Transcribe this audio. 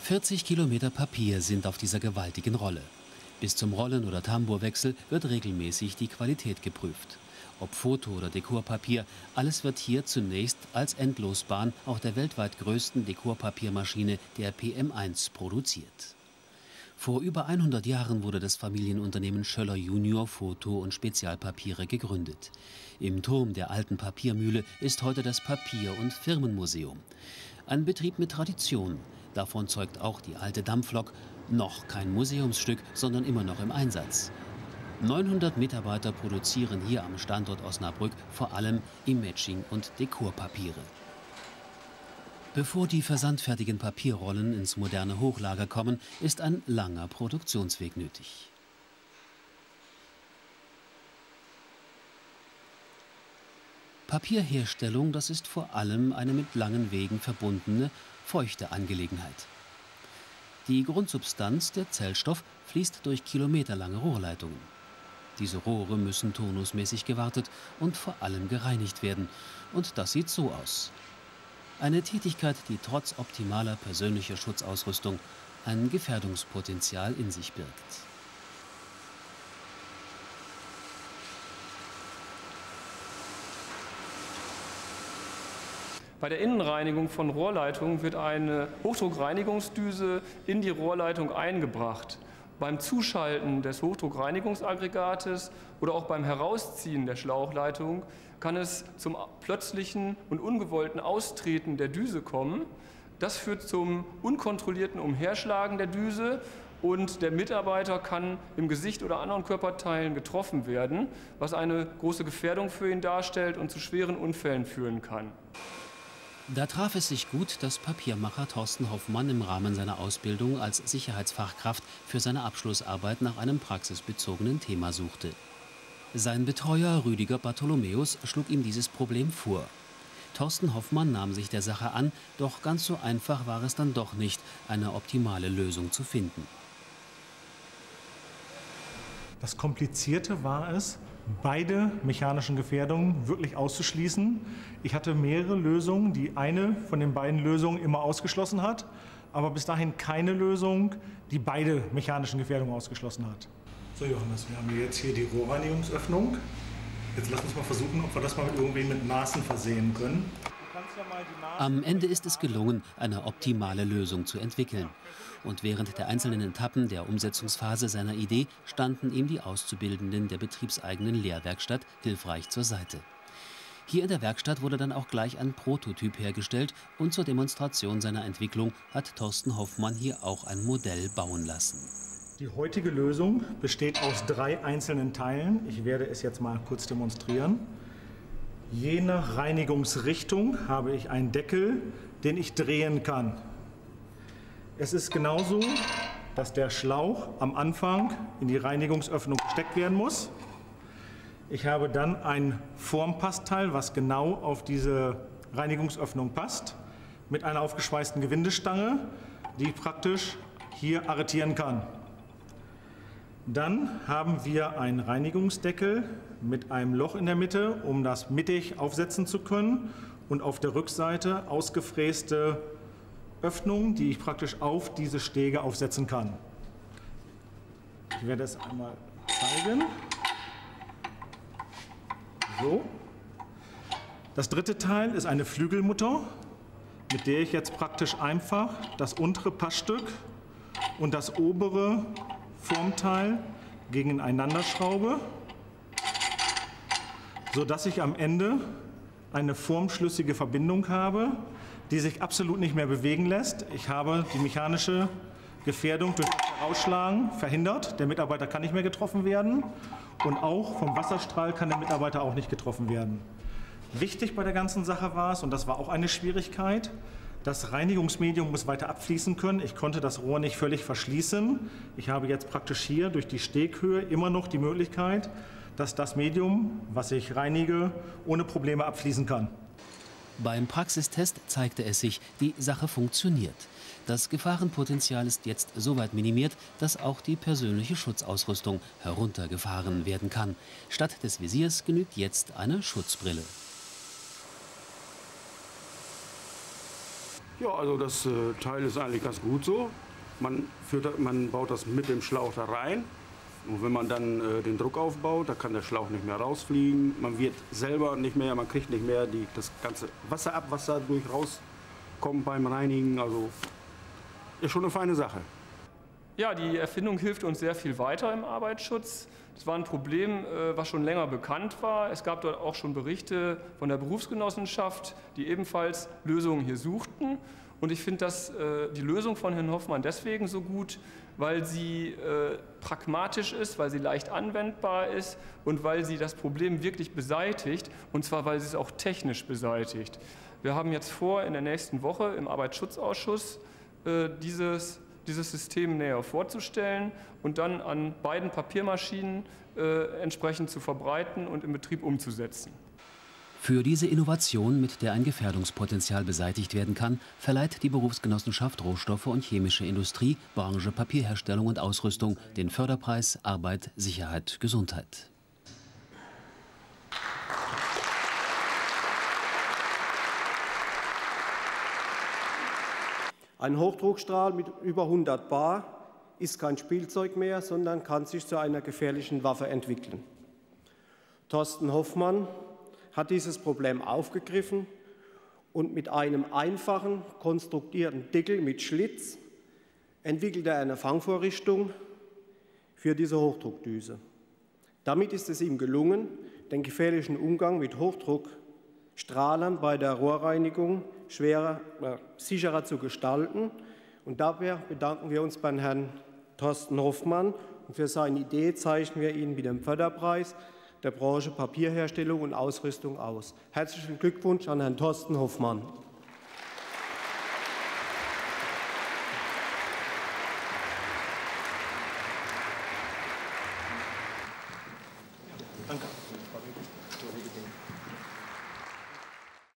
40 Kilometer Papier sind auf dieser gewaltigen Rolle. Bis zum Rollen- oder Tambourwechsel wird regelmäßig die Qualität geprüft. Ob Foto- oder Dekorpapier, alles wird hier zunächst als Endlosbahn auch der weltweit größten Dekorpapiermaschine, der PM1, produziert. Vor über 100 Jahren wurde das Familienunternehmen Schöller Junior Foto- und Spezialpapiere gegründet. Im Turm der alten Papiermühle ist heute das Papier- und Firmenmuseum. Ein Betrieb mit Tradition. Davon zeugt auch die alte Dampflok. Noch kein Museumsstück, sondern immer noch im Einsatz. 900 Mitarbeiter produzieren hier am Standort Osnabrück vor allem Imaging- und Dekorpapiere. Bevor die versandfertigen Papierrollen ins moderne Hochlager kommen, ist ein langer Produktionsweg nötig. Papierherstellung, das ist vor allem eine mit langen Wegen verbundene, feuchte Angelegenheit. Die Grundsubstanz, der Zellstoff, fließt durch kilometerlange Rohrleitungen. Diese Rohre müssen turnusmäßig gewartet und vor allem gereinigt werden. Und das sieht so aus. Eine Tätigkeit, die trotz optimaler persönlicher Schutzausrüstung ein Gefährdungspotenzial in sich birgt. Bei der Innenreinigung von Rohrleitungen wird eine Hochdruckreinigungsdüse in die Rohrleitung eingebracht. Beim Zuschalten des Hochdruckreinigungsaggregates oder auch beim Herausziehen der Schlauchleitung kann es zum plötzlichen und ungewollten Austreten der Düse kommen. Das führt zum unkontrollierten Umherschlagen der Düse und der Mitarbeiter kann im Gesicht oder anderen Körperteilen getroffen werden, was eine große Gefährdung für ihn darstellt und zu schweren Unfällen führen kann. Da traf es sich gut, dass Papiermacher Thorsten Hoffmann im Rahmen seiner Ausbildung als Sicherheitsfachkraft für seine Abschlussarbeit nach einem praxisbezogenen Thema suchte. Sein Betreuer Rüdiger Bartholomäus schlug ihm dieses Problem vor. Thorsten Hoffmann nahm sich der Sache an, doch ganz so einfach war es dann doch nicht, eine optimale Lösung zu finden. Das Komplizierte war es, beide mechanischen Gefährdungen wirklich auszuschließen. Ich hatte mehrere Lösungen, die eine von den beiden Lösungen immer ausgeschlossen hat, aber bis dahin keine Lösung, die beide mechanischen Gefährdungen ausgeschlossen hat. So Johannes, wir haben jetzt hier die Rohrreinigungsöffnung. Jetzt lass uns mal versuchen, ob wir das mal mit Maßen versehen können. Am Ende ist es gelungen, eine optimale Lösung zu entwickeln. Und während der einzelnen Etappen der Umsetzungsphase seiner Idee standen ihm die Auszubildenden der betriebseigenen Lehrwerkstatt hilfreich zur Seite. Hier in der Werkstatt wurde dann auch gleich ein Prototyp hergestellt und zur Demonstration seiner Entwicklung hat Thorsten Hoffmann hier auch ein Modell bauen lassen. Die heutige Lösung besteht aus 3 einzelnen Teilen. Ich werde es jetzt mal kurz demonstrieren. Je nach Reinigungsrichtung habe ich einen Deckel, den ich drehen kann. Es ist genauso, dass der Schlauch am Anfang in die Reinigungsöffnung gesteckt werden muss. Ich habe dann ein Formpassteil, was genau auf diese Reinigungsöffnung passt, mit einer aufgeschweißten Gewindestange, die ich praktisch hier arretieren kann. Dann haben wir einen Reinigungsdeckel mit einem Loch in der Mitte, um das mittig aufsetzen zu können, und auf der Rückseite ausgefräste Öffnungen, die ich praktisch auf diese Stege aufsetzen kann. Ich werde es einmal zeigen. So. Das dritte Teil ist eine Flügelmutter, mit der ich jetzt praktisch einfach das untere Passstück und das obere Formteil gegeneinander schraube, sodass ich am Ende eine formschlüssige Verbindung habe, die sich absolut nicht mehr bewegen lässt. Ich habe die mechanische Gefährdung durch das Herausschlagen verhindert. Der Mitarbeiter kann nicht mehr getroffen werden und auch vom Wasserstrahl kann der Mitarbeiter auch nicht getroffen werden. Wichtig bei der ganzen Sache war es, und das war auch eine Schwierigkeit, das Reinigungsmedium muss weiter abfließen können. Ich konnte das Rohr nicht völlig verschließen. Ich habe jetzt praktisch hier durch die Steghöhe immer noch die Möglichkeit, dass das Medium, was ich reinige, ohne Probleme abfließen kann. Beim Praxistest zeigte es sich, die Sache funktioniert. Das Gefahrenpotenzial ist jetzt so weit minimiert, dass auch die persönliche Schutzausrüstung heruntergefahren werden kann. Statt des Visiers genügt jetzt eine Schutzbrille. Ja, also das Teil ist eigentlich ganz gut so. Man baut das mit dem Schlauch da rein. Und wenn man dann den Druck aufbaut, da kann der Schlauch nicht mehr rausfliegen. Man wird selber nicht mehr, man kriegt nicht mehr das ganze Wasser ab, was da durch rauskommt beim Reinigen. Also ist schon eine feine Sache. Ja, die Erfindung hilft uns sehr viel weiter im Arbeitsschutz. Das war ein Problem, was schon länger bekannt war. Es gab dort auch schon Berichte von der Berufsgenossenschaft, die ebenfalls Lösungen hier suchten. Und ich finde die Lösung von Herrn Hoffmann deswegen so gut, weil sie pragmatisch ist, weil sie leicht anwendbar ist und weil sie das Problem wirklich beseitigt, und zwar weil sie es auch technisch beseitigt. Wir haben jetzt vor, in der nächsten Woche im Arbeitsschutzausschuss dieses System näher vorzustellen und dann an beiden Papiermaschinen entsprechend zu verbreiten und im Betrieb umzusetzen. Für diese Innovation, mit der ein Gefährdungspotenzial beseitigt werden kann, verleiht die Berufsgenossenschaft Rohstoffe und Chemische Industrie, Branche Papierherstellung und Ausrüstung, den Förderpreis Arbeit, Sicherheit, Gesundheit. Ein Hochdruckstrahl mit über 100 bar ist kein Spielzeug mehr, sondern kann sich zu einer gefährlichen Waffe entwickeln. Thorsten Hoffmann hat dieses Problem aufgegriffen und mit einem einfachen, konstruierten Deckel mit Schlitz entwickelte er eine Fangvorrichtung für diese Hochdruckdüse. Damit ist es ihm gelungen, den gefährlichen Umgang mit Hochdruckstrahlern bei der Rohrreinigung sicherer zu gestalten. Und dabei bedanken wir uns beim Herrn Thorsten Hoffmann. Und für seine Idee zeichnen wir ihn mit dem Förderpreis der Branche Papierherstellung und Ausrüstung aus. Herzlichen Glückwunsch an Herrn Thorsten Hoffmann. Danke.